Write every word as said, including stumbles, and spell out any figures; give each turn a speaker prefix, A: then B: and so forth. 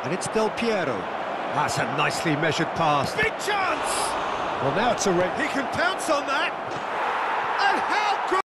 A: And it's Del Piero. That's a nicely measured pass.
B: Big chance!
A: Well, now it's a red.
B: He can pounce on that!